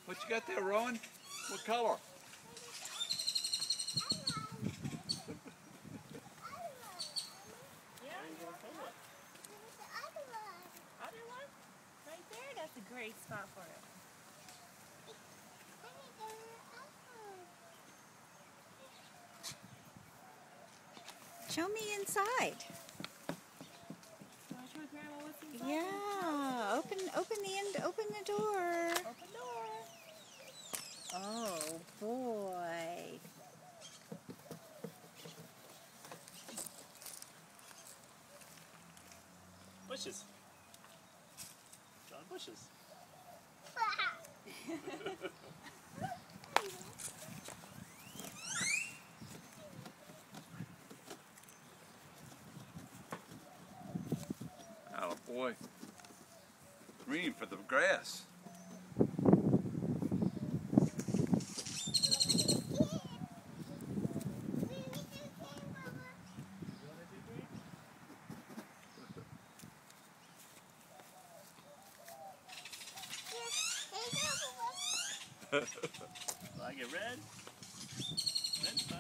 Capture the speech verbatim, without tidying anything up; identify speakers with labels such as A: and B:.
A: What you got there, Roan? What color?
B: Yeah, you want to it. Other one? Right there, that's a great spot for it.
C: Show me inside.
B: Want to show Grandma what's inside?
C: Yeah, open, open the end, open the door.
B: Open door.
C: Oh boy.
D: Bushes. John Bushes.
A: Oh boy. Green for the grass.
D: Like it red? Red?